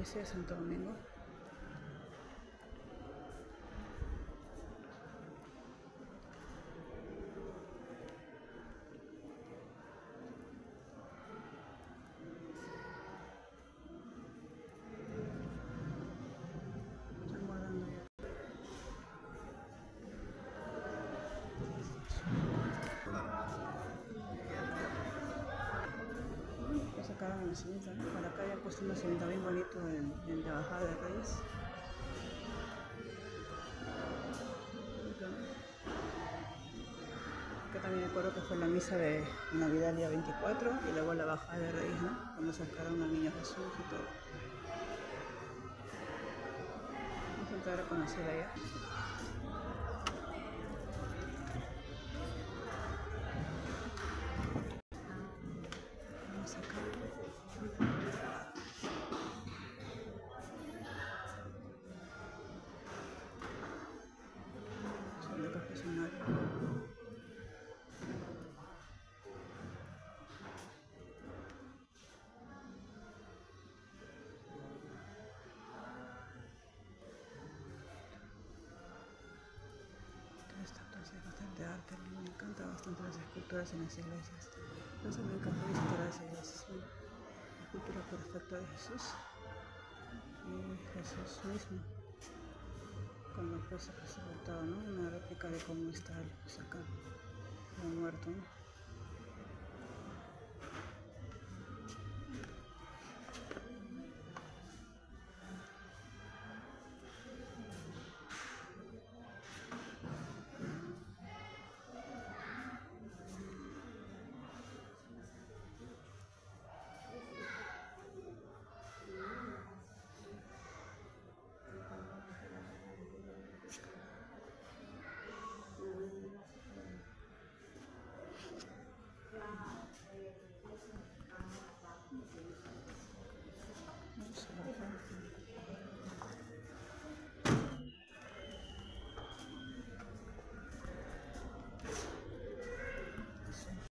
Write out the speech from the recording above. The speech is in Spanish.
iglesia de Santo Domingo. Están guardando ya. Ya sacaron la nacimiento, ¿no? Para acá ya han puesto un nacimiento bien bonito en la bajada de Reyes. Acá también me acuerdo que fue la misa de Navidad el día 24 y luego la bajada de Reyes, ¿no? Cuando sacaron al niño Jesús y todo. Vamos a entrar a conocer allá. Vamos acá. Son de confesionario. Estatuas, hay bastante arte, a mí me encanta bastante las esculturas en las iglesias. Entonces me encanta visitar las iglesias. ¿No? La escultura perfecta de Jesús y Jesús mismo cuando fue sepultado, ¿no? Una réplica de cómo está él, pues acá, como muerto, ¿no?